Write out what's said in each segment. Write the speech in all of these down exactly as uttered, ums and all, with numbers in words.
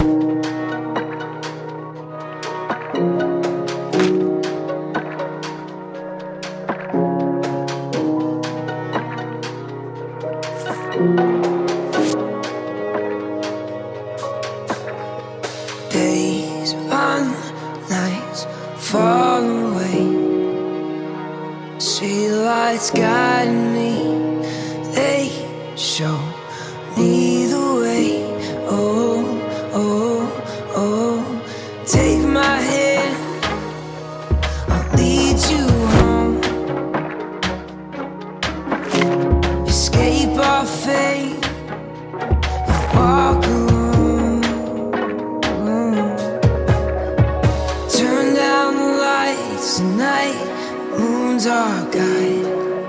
Days run, nights fall away. Streetlights guiding me, they show me the way. Oh, oh, oh, take my hand, I'll lead you home. Escape our fate, walk alone. Turn down the lights tonight, moon's our guide.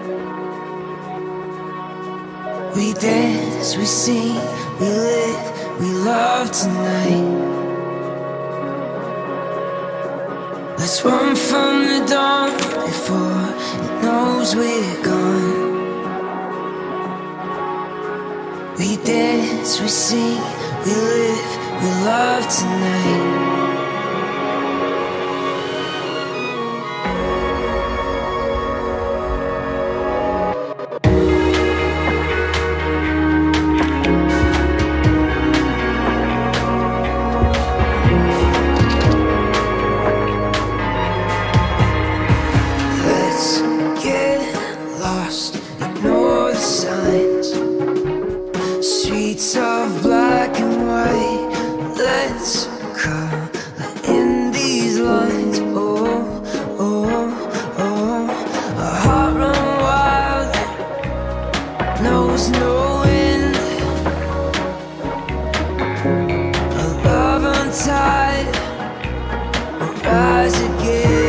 We dance, we sing, we live, we love tonight. Let's run from the dawn before it knows we're gone. We dance, we sing, we live, we love tonight. Ignore the signs, streets of black and white. Let's color in these lines. Oh, oh, oh. Our heart run wild, knows no end. A love untied will rise again.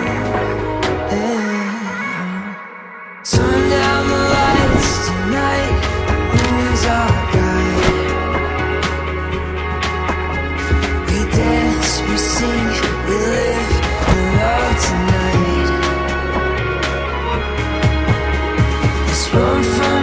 Turn down the lights tonight, moon's our guide. We dance, we sing, we live, we love tonight. Let's run from